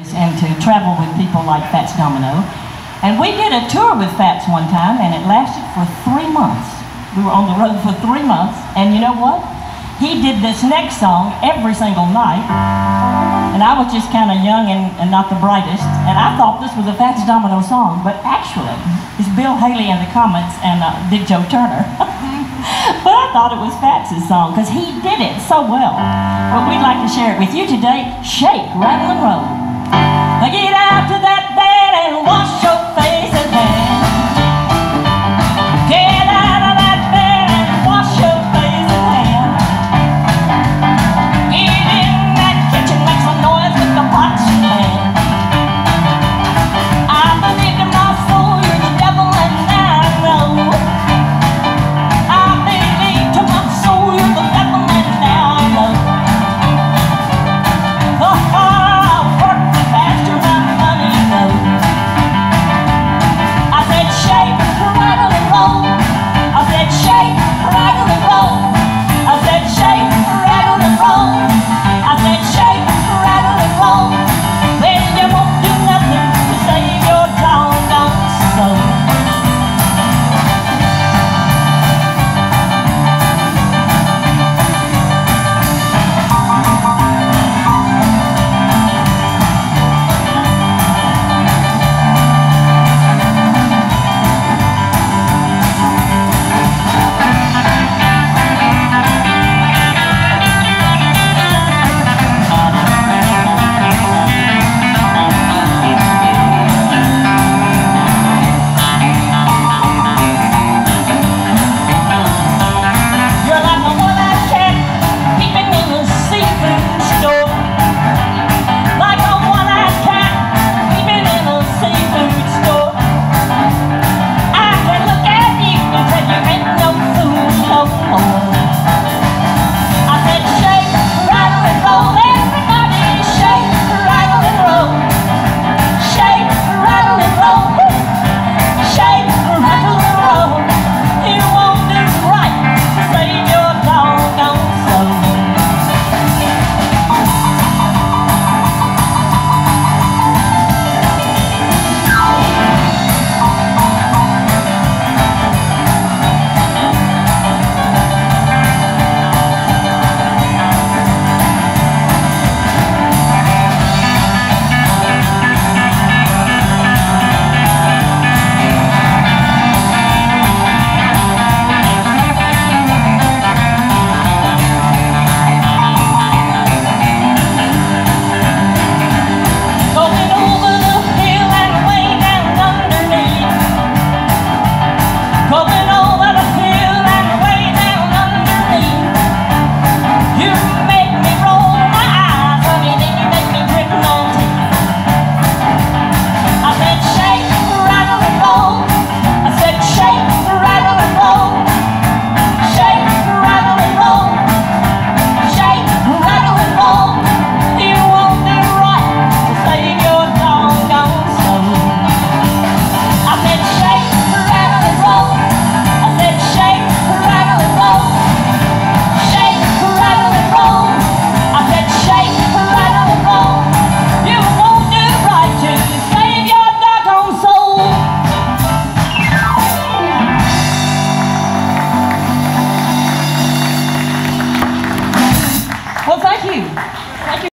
and to travel with people like Fats Domino. And we did a tour with Fats one time, and it lasted for 3 months. We were on the road for 3 months, and you know what? He did this next song every single night, and I was just kind of young and not the brightest, and I thought this was a Fats Domino song, but actually, it's Bill Haley in the comments and Big Joe Turner. But I thought it was Fats' song, because he did it so well. But we'd like to share it with you today. Shake, rattle, and roll.